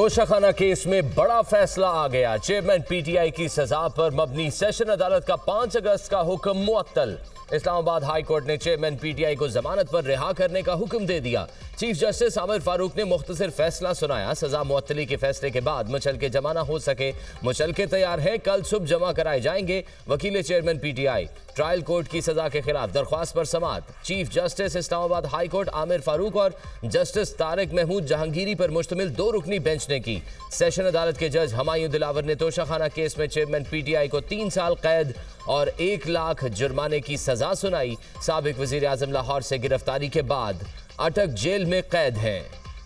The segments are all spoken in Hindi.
तोशाखाना केस में बड़ा फैसला आ गया। चेयरमैन पीटीआई की सजा पर मबनी सेशन अदालत का 5 अगस्त का हुक्म मुअत्तल। इस्लामाबाद हाई कोर्ट ने चेयरमैन पीटीआई को जमानत पर रिहा करने का हुक्म दे दिया। चीफ जस्टिस आमिर फारूक ने मुख्तसर फैसला सुनाया। सजा मुअत्तली के फैसले के बाद मुचलके जमा न हो सके। मुचलके तैयार है, कल सुबह जमा कराए जाएंगे। वकील चेयरमैन पीटीआई ट्रायल कोर्ट की सजा के खिलाफ दरख्वास्त पर समाअत। Chief justice Islamabad high court Aamir Farooq और जस्टिस तारिक महमूद जहांगीरी पर मुश्तमिल 2 रुकनी बेंच ने की। सेशन अदालत के जज हमायूं दिलावर ने तोशाखाना केस में चेयरमैन पीटीआई को 3 साल कैद और 1 लाख जुर्माने की सजा सुनाई। साबिक वजीर आजम लाहौर से गिरफ्तारी के बाद अटक जेल में कैद हैं।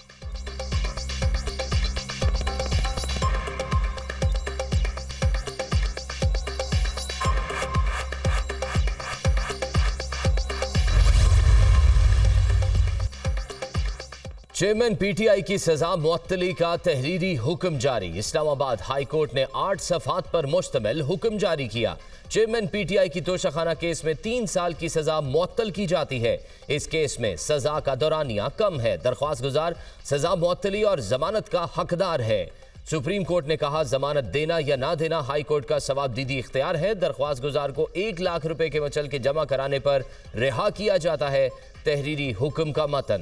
चेयरमैन पीटीआई की सजा मुअत्तली का तहरीरी हुक्म जारी। इस्लामाबाद हाई कोर्ट ने 8 सफ़हात पर मुश्तमिल हुक्म जारी किया। चेयरमैन पीटीआई की तोशाखाना केस में 3 साल की सजा मुअत्तल की जाती है। इस केस में सजा का दौरानिया कम है। दरख्वास्त गुजार सजा मुअत्तली और जमानत का हकदार है। सुप्रीम कोर्ट ने कहा, जमानत देना या ना देना हाई कोर्ट का सवाबदीदी इख्तियार है। दरख्वास्त गुजार को 1 लाख रुपए के मुचलके जमा कराने पर रिहा किया जाता है। तहरीरी हुक्म का मतन।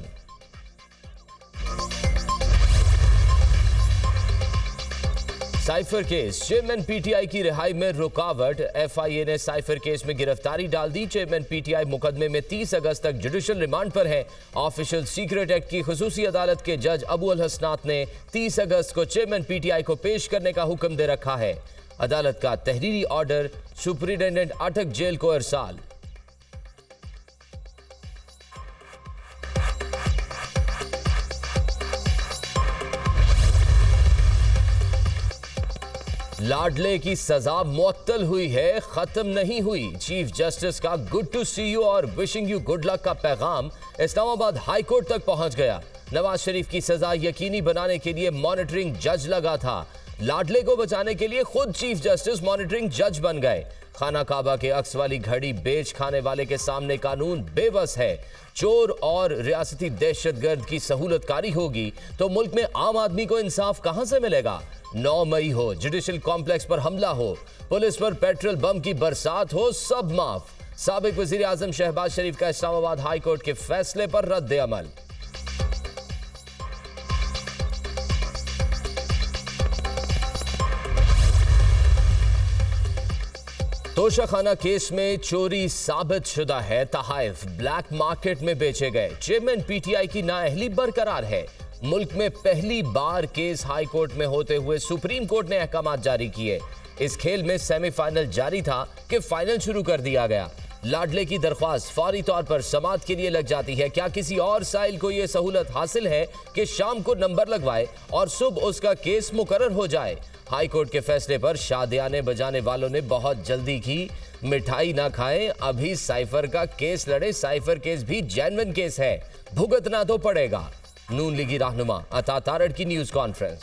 साइफर केस, चेयरमैन पीटीआई की रिहाई में रुकावट। एफआईए ने साइफर केस में गिरफ्तारी डाल दी। चेयरमैन पीटीआई मुकदमे में 30 अगस्त तक जुडिशल रिमांड पर है। ऑफिशियल सीक्रेट एक्ट की खुसूसी अदालत के जज अबू अल हसनात ने 30 अगस्त को चेयरमैन पीटीआई को पेश करने का हुक्म दे रखा है। अदालत का तहरीरी ऑर्डर सुपरिटेंडेंट अटक जेल को इरसाल। लाडले की सजा मुअत्तल हुई है, खत्म नहीं हुई। चीफ जस्टिस का गुड टू सी यू और विशिंग यू गुड लक का पैगाम इस्लामाबाद हाई कोर्ट तक पहुंच गया। नवाज शरीफ की सजा यकीनी बनाने के लिए मॉनिटरिंग जज लगा था। लाडले को बचाने के लिए खुद चीफ जस्टिस मॉनिटरिंग जज बन गए। खाना काबा के अक्स वाली घड़ी बेच खाने वाले के सामने कानून बेबस है। चोर और रियासती दहशतगर्द की सहूलतकारी होगी तो मुल्क में आम आदमी को इंसाफ कहां से मिलेगा। 9 मई हो, जुडिशल कॉम्प्लेक्स पर हमला हो, पुलिस पर पेट्रोल बम की बरसात हो, सब माफ। साबिक वजीर आजम शहबाज शरीफ का इस्लामाबाद हाई कोर्ट के फैसले पर रद्द अमल। तोशाखाना केस में चोरी साबित शुदा है। तहाइफ ब्लैक मार्केट में बेचे गए। चेयरमैन पीटीआई की नाअहली बरकरार है। मुल्क में पहली बार केस हाई कोर्ट में होते हुए सुप्रीम कोर्ट ने अहकाम जारी किए। इस खेल में सेमीफाइनल जारी था कि फाइनल शुरू कर दिया गया। लाडले की दरख्वास्त फौरी तौर पर समाअत के लिए लग जाती है। क्या किसी और साइल को यह सहूलत हासिल है कि शाम को नंबर लगवाए और सुबह उसका केस मुकर्रर हो जाए। हाई कोर्ट के फैसले पर शादियाने बजाने वालों ने बहुत जल्दी की। मिठाई ना खाएं, अभी साइफर का केस लड़े। साइफर केस भी जेन्युइन केस है, भुगतना तो पड़ेगा। नून लीगी रहनुमा अता तारड़ की न्यूज कॉन्फ्रेंस।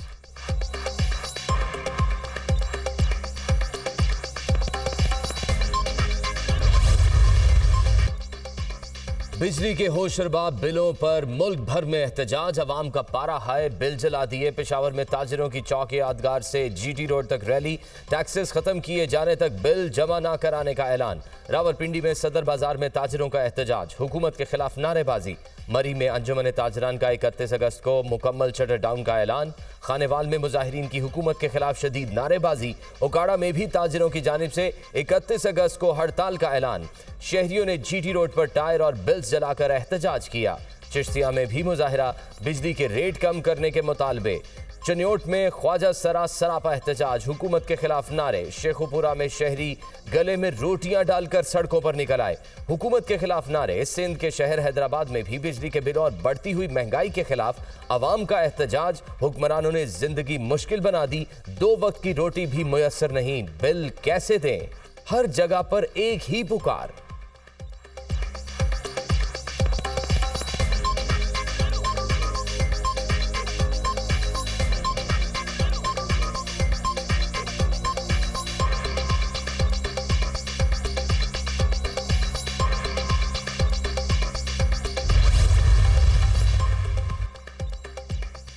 बिजली के होशरबा बिलों पर मुल्क भर में एहतजाज। अवाम का पारा हाय, बिल जला दिए। पेशावर में ताजिरों की चौक यादगार से जीटी रोड तक रैली। टैक्सेस खत्म किए जाने तक बिल जमा न कराने का ऐलान। रावलपिंडी में सदर बाजार में ताजिरों का एहतजाज, हुकूमत के खिलाफ नारेबाजी। मरी में अंजुमन ताजरान का 31 अगस्त को मुकम्मल शटर डाउन का ऐलान। खानेवाल में मुजाहिरीन की हुकूमत के खिलाफ शदीद नारेबाजी। उकाड़ा में भी ताजिरों की जानिब से 31 अगस्त को हड़ताल का ऐलान। शहरियों ने जीटी रोड पर टायर और बिल्स जलाकर एहतजाज किया। चिश्तिया में भी मुजाहिरा, बिजली के रेट कम करने के मुतालबे। चन्योट में ख्वाजा सरा सरापा एहतजाज, हुकूमत के खिलाफ नारे। शेखुपुरा में शहरी गले में रोटियां डालकर सड़कों पर निकल आए, हुकूमत के खिलाफ नारे। सिंध के शहर हैदराबाद में भी बिजली के बिलों और बढ़ती हुई महंगाई के खिलाफ अवाम का एहतजाज। हुक्मरानों ने जिंदगी मुश्किल बना दी, 2 वक्त की रोटी भी मुयस्सर नहीं, बिल कैसे दें। हर जगह पर एक ही पुकार।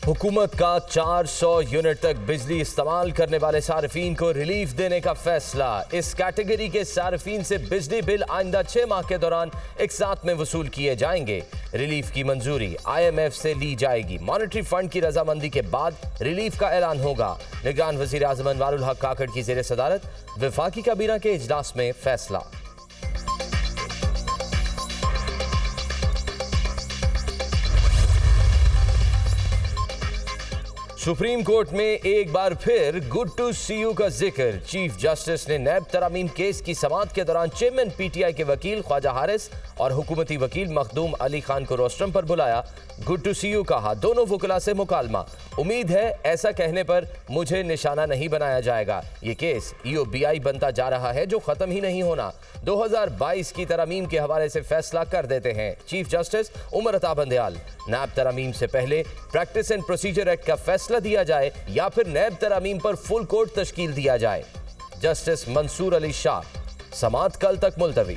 हुकूमत का 400 यूनिट तक बिजली इस्तेमाल करने वाले सार्फिन को रिलीफ देने का फैसला। इस कैटेगरी के सार्फिन से बिजली बिल आइंदा 6 माह के दौरान एक साथ में वसूल किए जाएंगे। रिलीफ की मंजूरी IMF से ली जाएगी। मॉनेटरी फंड की रजामंदी के बाद रिलीफ का ऐलान होगा। निगरान वजीर आजम अनवारुल हक काकड़ की जेर सदारत वफाकी काबीना के इजलास में फैसला। सुप्रीम कोर्ट में एक बार फिर गुड टू सी यू का जिक्र। चीफ जस्टिस ने नैब तरामीम केस की समाअत के दौरान चेयरमैन PTI के वकील ख्वाजा हारिस और हुकूमती वकील मखदूम अली खान को रोस्ट्रम पर बुलाया। गुड टू सी यू कहा, दोनों वकला से मुकालमा। उम्मीद है ऐसा कहने पर मुझे निशाना नहीं बनाया जाएगा। ये केस EOBI बनता जा रहा है जो खत्म ही नहीं होना। 2022 की तरामीम के हवाले से फैसला कर देते हैं। चीफ जस्टिस उमर अता बंदयाल, नैब तरामीम से पहले प्रैक्टिस एंड प्रोसीजर एक्ट का फैसला दिया जाए या फिर नैब तरामीम पर फुल कोर्ट तश्कील दिया जाए। जस्टिस मंसूर अली शाह, समाअत कल तक मुलतवी।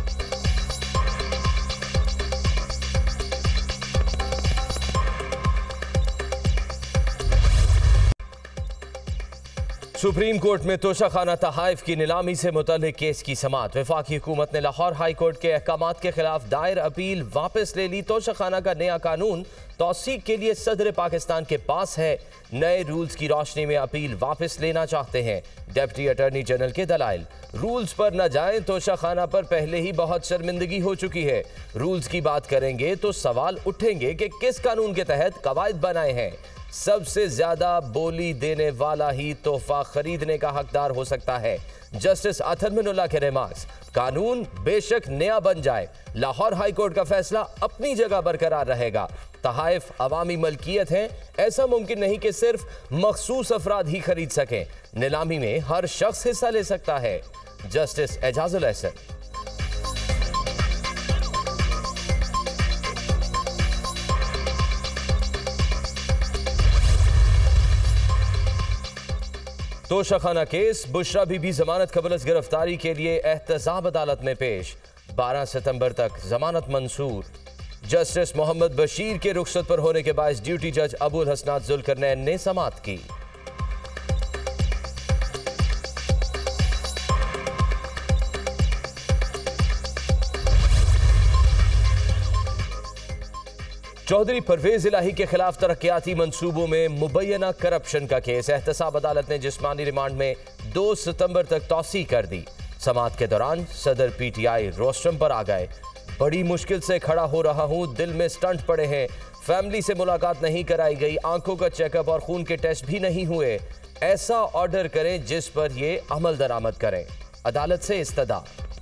सुप्रीम कोर्ट में तोशाखाना तहाइफ की नीलामी से मुतल्लिक केस की समाअत। वफाकी हुकूमत ने लाहौर हाई कोर्ट के अहकामात के खिलाफ दायर अपील वापस ले ली। तोशाखाना का नया कानून तौसीक के लिए सदर पाकिस्तान के पास है। नए रूल्स की रोशनी में अपील वापस लेना चाहते हैं। डिप्टी अटॉर्नी जनरल के दलाइल, रूल्स पर न जाएं, तोशाखाना पर पहले ही बहुत शर्मिंदगी हो चुकी है। रूल्स की बात करेंगे तो सवाल उठेंगे कि किस कानून के तहत कवायद बनाए हैं। सबसे ज्यादा बोली देने वाला ही तोहफा खरीदने का हकदार हो सकता है। जस्टिस अतर मिनुल्लाह के रिमार्क्स, कानून बेशक नया बन जाए, लाहौर हाई कोर्ट का फैसला अपनी जगह बरकरार रहेगा। तहाइफ अवामी मलकियत है, ऐसा मुमकिन नहीं कि सिर्फ मखसूस अफराद ही खरीद सकें। नीलामी में हर शख्स हिस्सा ले सकता है। जस्टिस एजाजुल एहसन, तोशाखाना केस, बुशरा बीबी जमानत कबल गिरफ्तारी के लिए एहतसाब अदालत में पेश। 12 सितंबर तक जमानत मंसूर। जस्टिस मोहम्मद बशीर के रुखसत पर होने के बायस ड्यूटी जज अबुल हसनात जुल्करनैन ने समाअत की। चौधरी परवेज इलाही के खिलाफ तरक्याती मंसूबों में मुबैना करप्शन का केस। एहतसाब अदालत ने जिस्मानी रिमांड में 2 सितंबर तक तौसी कर दी। समाअत के दौरान सदर PTI रोस्ट्रम पर आ गए। बड़ी मुश्किल से खड़ा हो रहा हूं, दिल में स्टंट पड़े हैं, फैमिली से मुलाकात नहीं कराई गई, आंखों का चेकअप और खून के टेस्ट भी नहीं हुए। ऐसा ऑर्डर करें जिस पर ये अमल दरामद करें। अदालत से इस्तदा।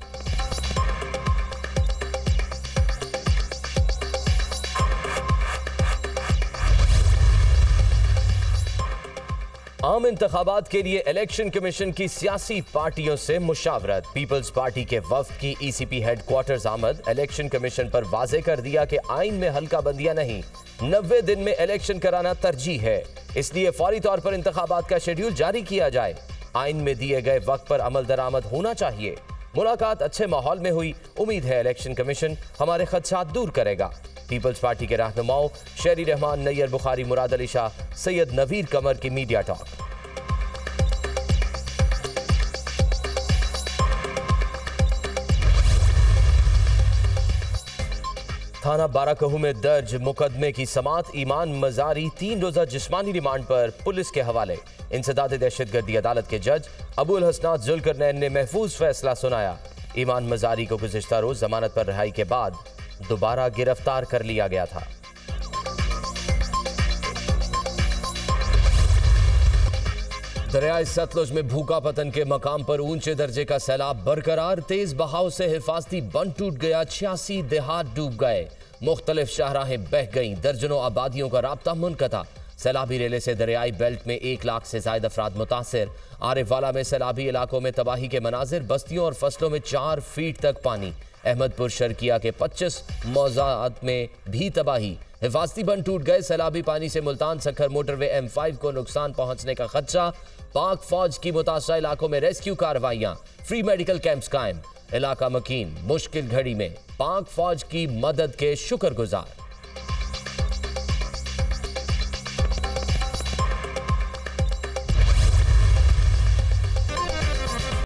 आम इंतखाबात के लिए इलेक्शन कमीशन की सियासी पार्टियों से मुशावरत। पीपल्स पार्टी के वफ्द की ECP हेडक्वार्टर्स आमद। इलेक्शन कमीशन पर वाजे कर दिया कि आइन में हल्का बंदियां नहीं, 90 दिन में इलेक्शन कराना तरजीह है, इसलिए फौरी तौर पर इंतखाबात का शेड्यूल जारी किया जाए। आइन में दिए गए वक्त पर अमल दरामद होना चाहिए। मुलाकात अच्छे माहौल में हुई, उम्मीद है इलेक्शन कमीशन हमारे खदशात दूर करेगा। पीपल्स पार्टी के रहनुमाओं शेरी रहमान, नैयर बुखारी, मुराद अली शाह, सैयद नवीर कमर की मीडिया टॉक। थाना बाराकहू में दर्ज मुकदमे की समाअत। ईमान मजारी 3 रोजा जिस्मानी रिमांड पर पुलिस के हवाले। इंसदाद दहशतगर्दी अदालत के जज अबुल हसनात जुल्करनैन ने महफूज फैसला सुनाया। ईमान मजारी को गुज़िश्ता रोज जमानत पर रिहाई के बाद दोबारा गिरफ्तार कर लिया गया था। दरियाए सतलुज में भूखा पतन के मकाम पर ऊंचे दर्जे का सैलाब बरकरार। तेज बहाव से हिफाजती बंद टूट गया, 86 देहात डूब गए, मुख्तलिफ शाहराहें बह गईं, दर्जनों आबादियों का राब्ता मुनक़ता। सैलाबी रेले से दरियाई बेल्ट में 1 लाख से ज्यादा अफराद मुतासिर। आरिफवाला में सैलाबी इलाकों में तबाही के मनाजिर, बस्तियों और फसलों में 4 फीट तक पानी। अहमदपुर शर्किया के 25 मौज़ात में भी तबाही। हिफाजती बंद टूट गए, सैलाबी पानी से मुल्तान सखर मोटरवे M5 को नुकसान पहुंचने का खदशा। पाक फौज की मुतासरा इलाकों में रेस्क्यू कार्रवाइयां, फ्री मेडिकल कैंप्स कायम। इलाका मकीन, मुश्किल घड़ी में पाक फौज की मदद के शुक्रगुजार।